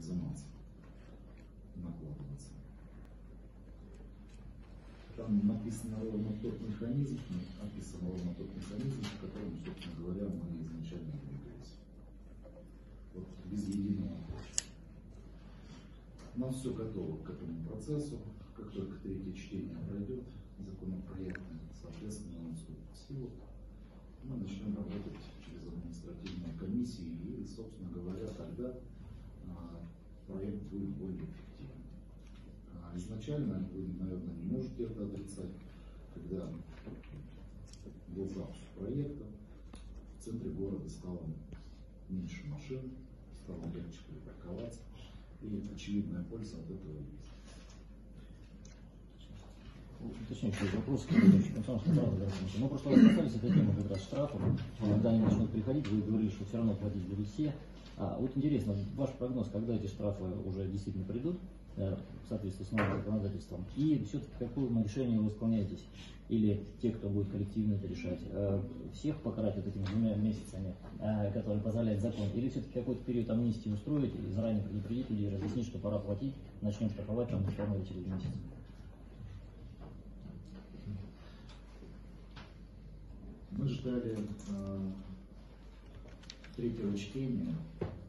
изыматься, накладываться. Там написано ровно тот механизм, по которому, собственно говоря, мы изначально двигались. Вот без единого. У нас все готово к этому процессу. Как только третье чтение пройдет законопроект, соответственно, он вступит в силу, мы начнем работать через административные комиссии, и, собственно говоря, тогда проект будет более эффективным. Изначально вы, наверное, не можете это отрицать, когда был запуск проекта, в центре города стало меньше машин, стало легче припарковаться, и очевидная польза от этого есть. Уточняющий вопрос, мы в прошлый раз касались этой темы как раз штрафов, когда они начнут приходить, вы говорили, что все равно платить будут все. Вот интересно, ваш прогноз, когда эти штрафы уже действительно придут, в соответствии с новым законодательством, и все-таки какое решение вы исполняетесь? Или те, кто будет коллективно это решать, всех покарать этими 2 месяцами, которые позволяет закон, или все-таки какой-то период амнистии устроить и заранее предупредить людей, разъяснить, что пора платить, начнем штрафовать там условно через месяц? Мы ждали третьего чтения